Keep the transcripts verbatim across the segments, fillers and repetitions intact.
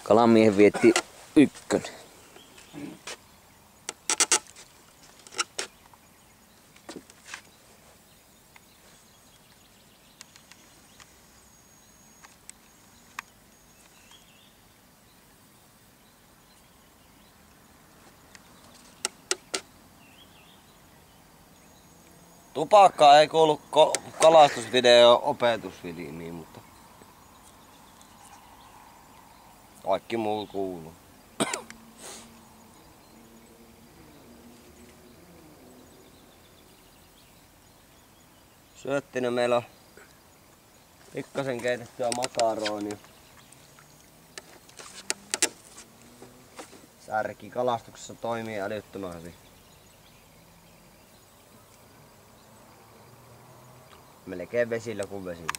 Kalamiehen vietti ykkönen. Tupakkaa ei kuulu kalastusvideo opetusvideoon, mutta kaikki muu kuuluu. Syöttinä meillä on pikkasen keitettyä makaronia. Särki kalastuksessa toimii älyttömän hyvin. Melkein vesillä kuin vesillä.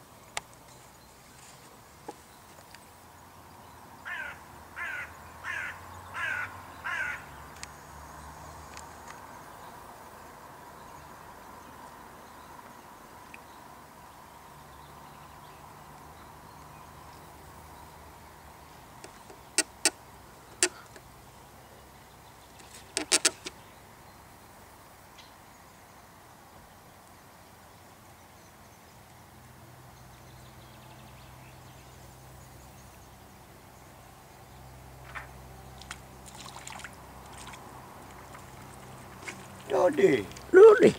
No niin, no niin.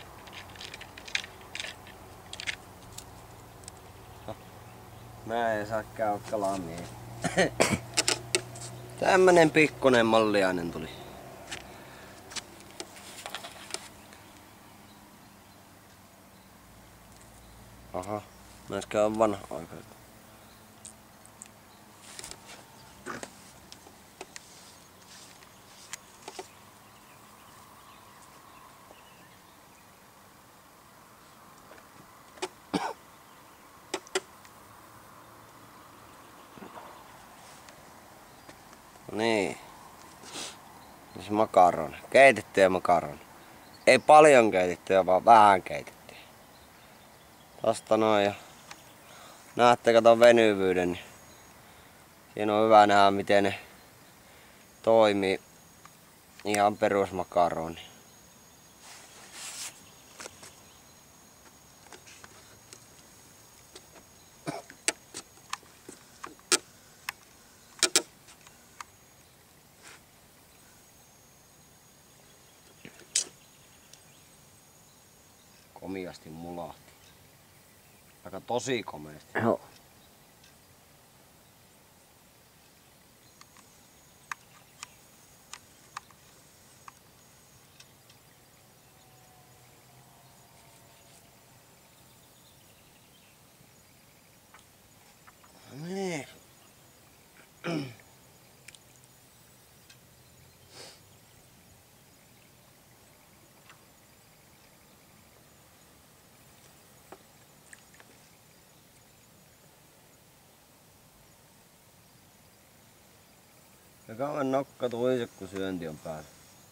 Mä en saa käydä kalamiehen. Tämmönen pikkunen malliainen tuli. Aha, näiskö on vanha aika. Niin. Siis makaroni. Keitettyä makaroni. Ei paljon keitettyä, vaan vähän keitettyä. Tosta noin ja näette katon venyvyyden, niin siinä on hyvä nähdä miten ne toimii. Ihan perusmakaroni. Komiasti mulahti. Aika tosi komeasti. Joo. Niin. Ja kauan nokka tuise, kun syönti on päällä.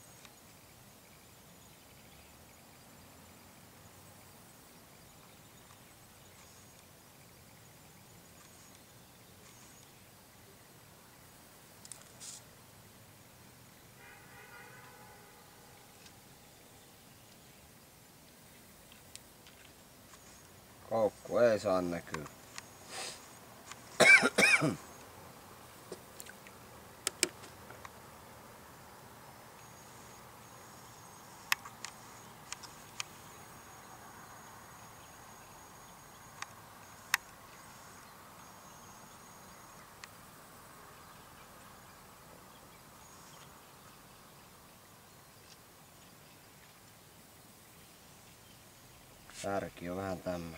Koukku ei saa näkyä. Särki on vähän tämmönen.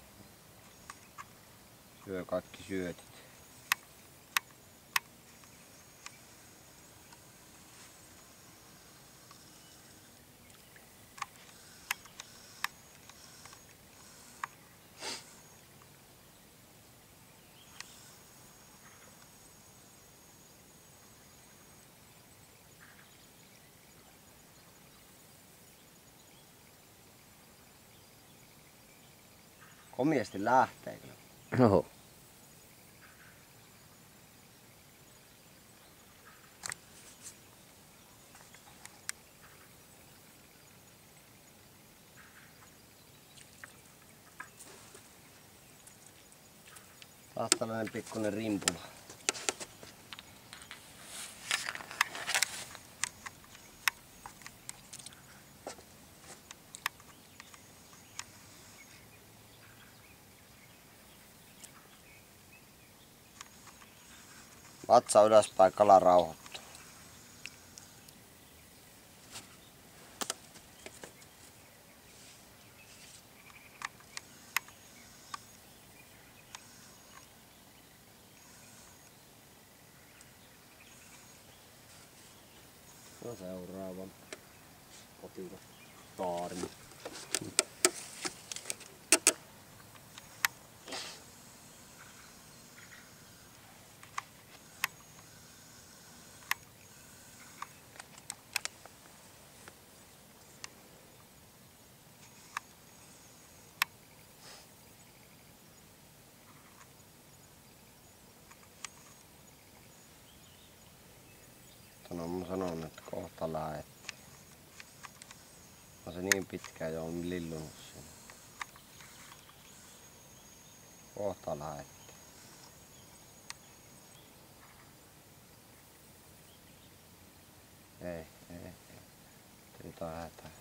Syö kaikki syötit. Komiasti lähtee kyllä. Oho. Taas tällainen pikkuinen rimpula. Vatsa ylöspäin, kala rauhoittuu. No seuraavan potilas taarni. No mä sanon, että kohta lähettiin. On se niin pitkään jo on lillunut siinä. Kohta lähettiin. Ei, ei, ei. Jotain hätää.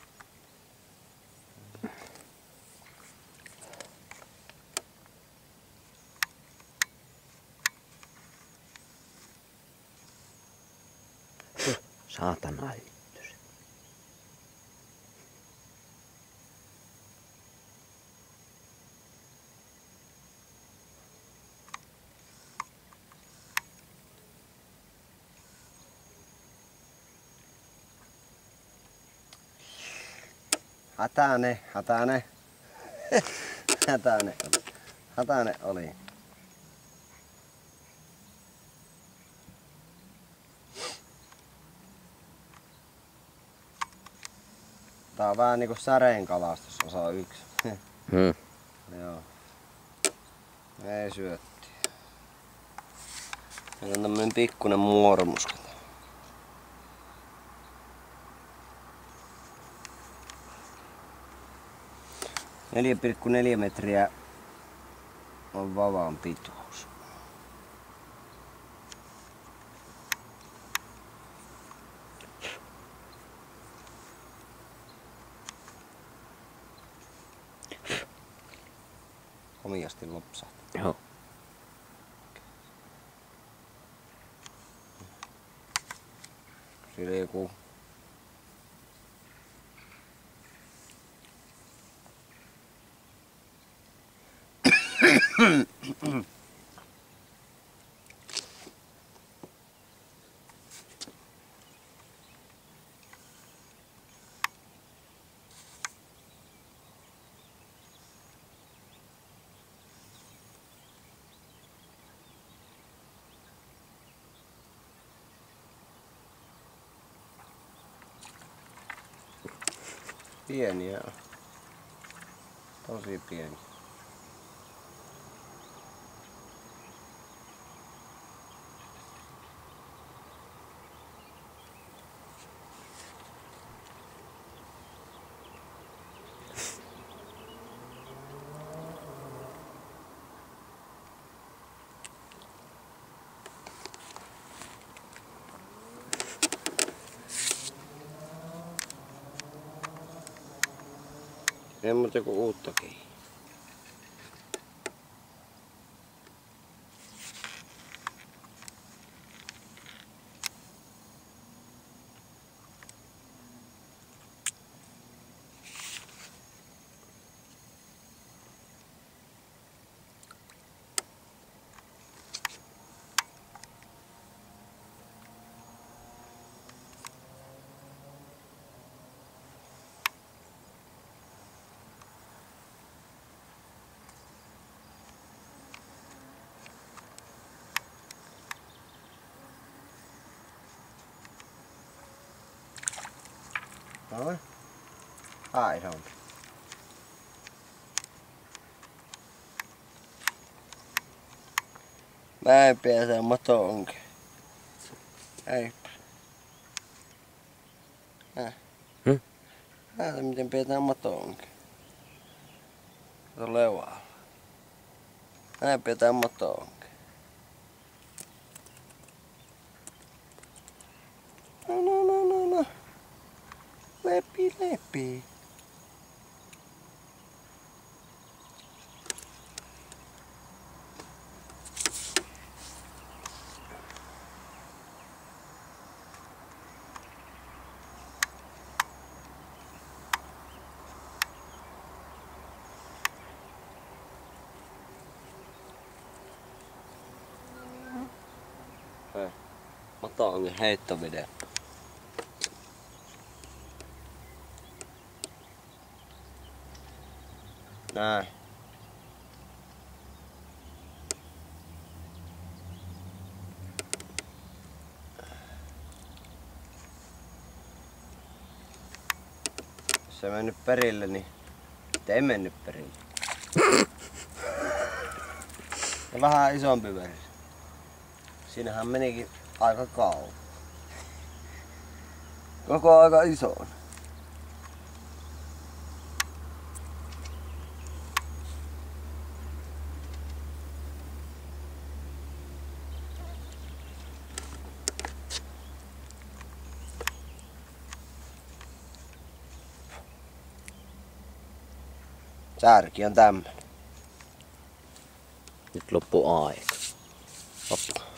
Saatana hyttys. Hätäne, hätäne. Hätäne oli. Hätäne oli. Tää on vähän niinku säreenkalastus osa yksi. Hmm. Joo. Ei syötti. Meillä on tämmönen pikkunen muormus. neljä pilkku neljä metriä on vavan pituus. Komiasti lopsahti. Joo. Siinä joku pieniä. Tosi pieni. Ei muuta kuin uuttakin. Noin. Ai se on. Mä en pääse matoonkin. Ei. Äh. Hmm? Näitä miten pidetään matoonkin. Se on leuaa. Näin pidetään motoon. No no no no no. Lepi lepi. Hei. Motoongin heittovideo. Näin. Jos se mennyt perille, niin ei mennyt perille. Ja vähän isompi veri. Siinähän menikin aika kauan. Koko aika iso. Särki on tämmönen. Nyt loppu aika. Hoppa.